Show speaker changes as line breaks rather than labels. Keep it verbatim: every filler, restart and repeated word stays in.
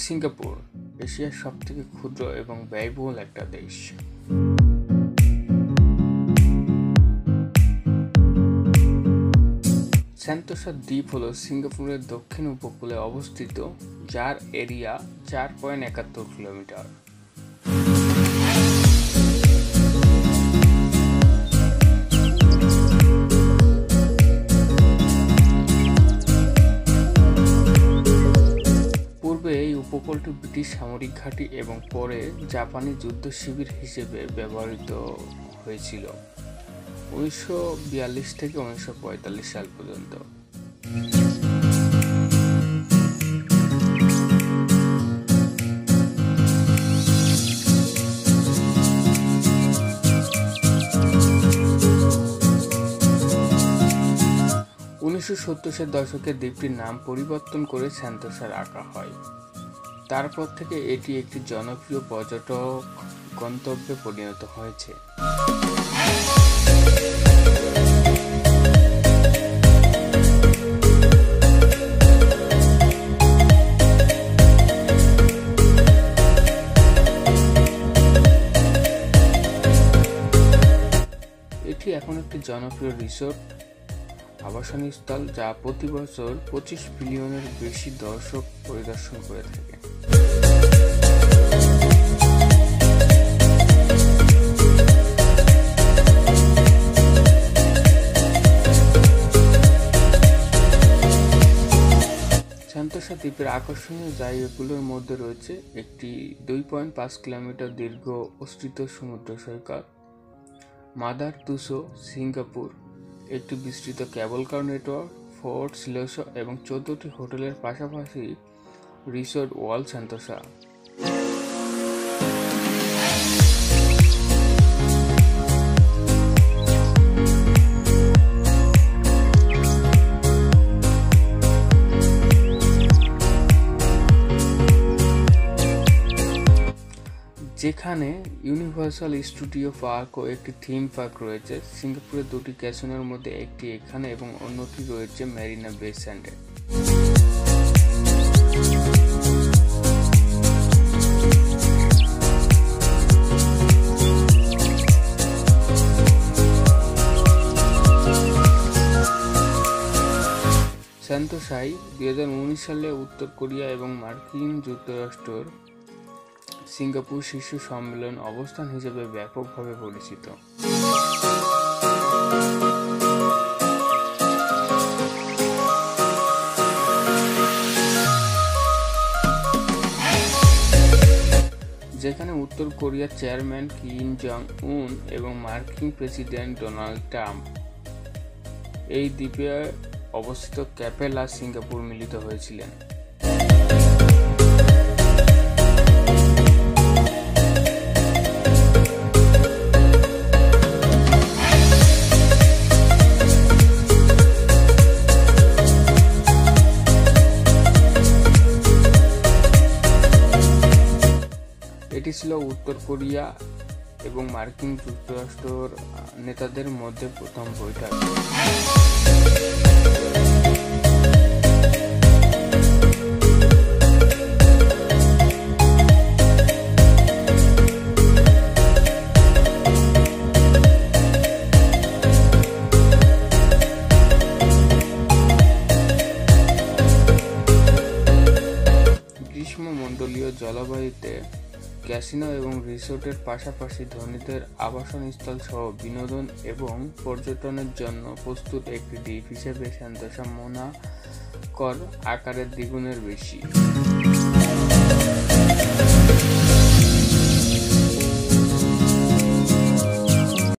Singapore এশিয়ার সবথেকে ক্ষুদ্র এবং ব্যয়বহুল একটা দেশ। সেন্টোসা দ্বীপ হল সিঙ্গাপুরের দক্ষিণ উপকূলে অবস্থিত, যার এরিয়া চার পয়েন্ট একাত্তর কিলোমিটার। পূর্বে এই উপকূলটি ব্রিটিশ সামরিক ঘাঁটি এবং পরে জাপানি যুদ্ধ শিবির হিসেবে ব্যবহৃত হয়েছিল উনিশশো বিয়াল্লিশ থেকে উনিশশো পঁয়তাল্লিশ সাল পর্যন্ত। উনিশশো সত্তরের দশকে দ্বীপটির নাম পরিবর্তন করে সেন্টোসা রাখা হয়। তারপর থেকে এটি একটি জনপ্রিয় পর্যটক গন্তব্যে পরিণত হয়েছে। এটি এখন একটি জনপ্রিয় রিসোর্ট আবাসনস্থল, যা প্রতি বছর পঁচিশ বিলিয়নের বেশি দর্শক পরিদর্শন করে থাকে। সেন্টোসা দ্বীপের আকর্ষণীয় জায়গাগুলোর মধ্যে রয়েছে একটি দুই পয়েন্ট পাঁচ কিলোমিটার দীর্ঘ বিস্তৃত সমুদ্র সৈকত, মাদার তুসো সিঙ্গাপুর, একটি বিস্তৃত cable car network, fort Siloso এবং চোদ্দটি হোটেলের পাশাপাশি রিসোর্ট ওয়ার্ল্ড সেন্টোসা। যেখানে ইউনিভার্সাল স্টুডিও পার্ক ও একটি থিম পার্ক রয়েছে। সিঙ্গাপুরের দুটি ক্যাসিনোর মধ্যে একটি এখানে এবং অন্যটি রয়েছে মেরিনা বে স্যান্ডে। সেন্টোসায় দুই হাজার উনিশ সালে উত্তর কোরিয়া এবং মার্কিন যুক্তরাষ্ট্রের সিঙ্গাপুর শীর্ষ সম্মেলন অবস্থান হিসেবে ব্যাপকভাবে পরিচিত। যেখানে উত্তর কোরিয়ার চেয়ারম্যান কিম জং উন এবং মার্কিন প্রেসিডেন্ট ডোনাল্ড ট্রাম্প এই দ্বীপে অবস্থিত ক্যাপেলা সিঙ্গাপুর মিলিত হয়েছিলেন। এটি ছিল উত্তর কোরিয়া এবং মার্কিন যুক্তরাষ্ট্রের নেতাদের মধ্যে প্রথম বৈঠক। গ্রীষ্মমণ্ডলীয় জলবায়ুতে ক্যাসিনো এবং রিসোর্টের পাশাপাশি ধনীদের আবাসনস্থল সহ বিনোদন এবং পর্যটনের জন্য প্রস্তুত একটি দ্বীপ হিসেবে সেন্টোসা মনে কর আকারের দ্বিগুণের বেশি।